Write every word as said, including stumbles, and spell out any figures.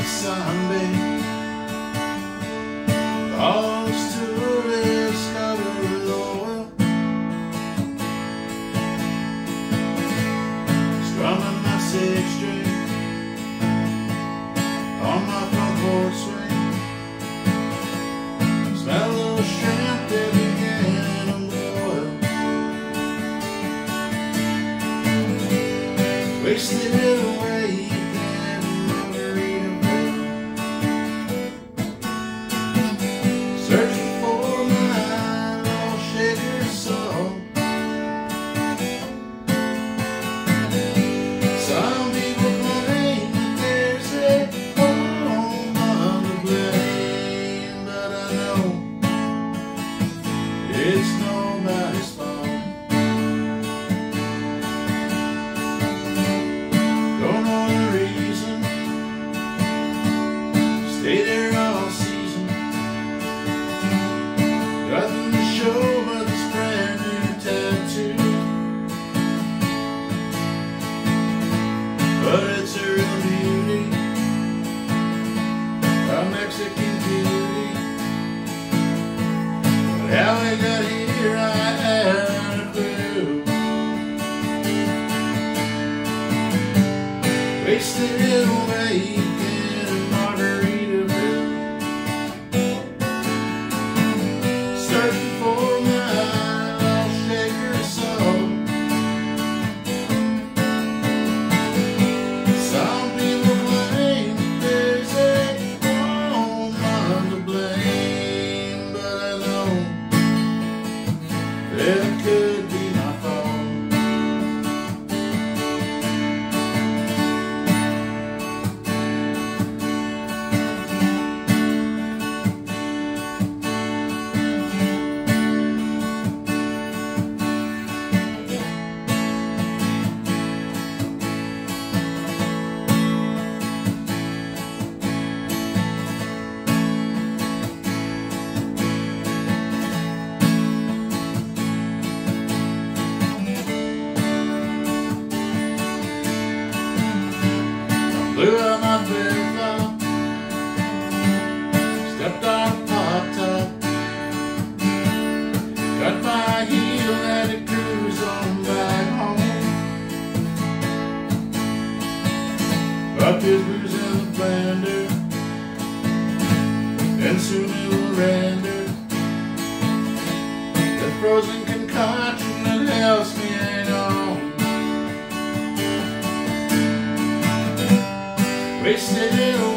the sunbeam. All those tourists covered with oil, strumming my six string on my front porch swing. Smell a little shrimp that began to boil. Wasted it away again in Margaritaville. Searching for my lost shaker soul. Some people claim that there's a home under blame, but I know it's nobody's fault. Don't know the reason, stay there all season. Nothing to show but this brand new tattoo. But it's a real beauty, a Mexican beauty. But how I got here I haven't a clue. Wasted it away again in Margaritaville. Searching for my lost shaker soul. Some people claim that there's a home under blame, but I know it could be my fault. Blew out my flip-flop, stepped on a pop top, got my heel and it cruise on back home. Up his booze in the blender, and soon it will render. That frozen concoction that helps me hang on. Wasted it away.